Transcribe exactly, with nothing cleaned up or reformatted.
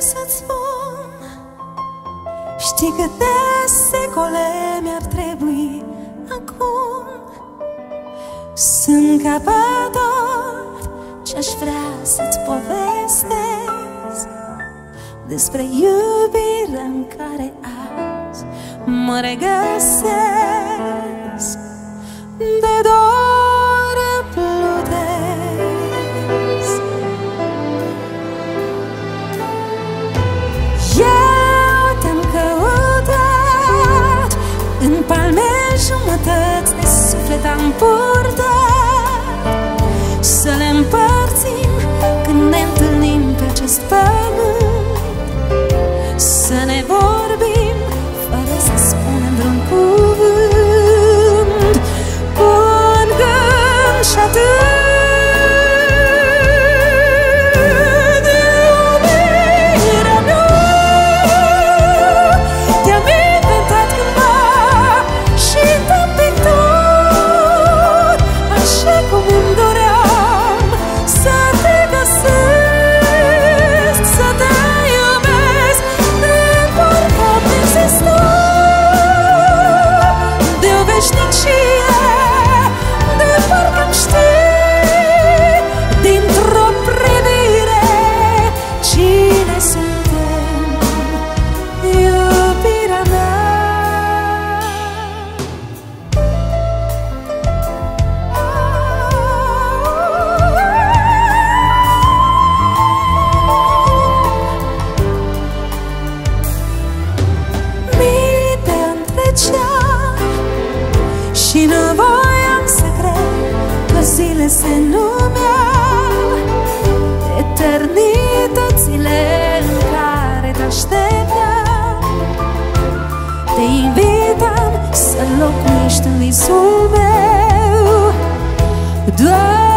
să-ți spun, știi câte secole mi-ar trebui acum. Sunt ca pe tot ce-aș vrea să-ți povestesc despre iubirea în care azi mă regăsesc. De dor plutesc. Eu te-am căutat, în palme jumătăți de suflet am purtat, să le împărțim când ne întâlnim pe acest pământ, să ne vorbim fără să spunem vreun cuvânt. Un gând și atât de iubirea mea te-am inventat cândva și te-am pictat așa cum îmi doream să te găsesc, să te iubesc, de parcă am existat de o veșnicie, de parcă-mi știi dintr-o privire cine suntem, iubirea mea. Mii de ani treceau și nu voiam să cred că zile se numeau eternitățile în care te așteptam. Te invitam să locuiești în visul meu, doar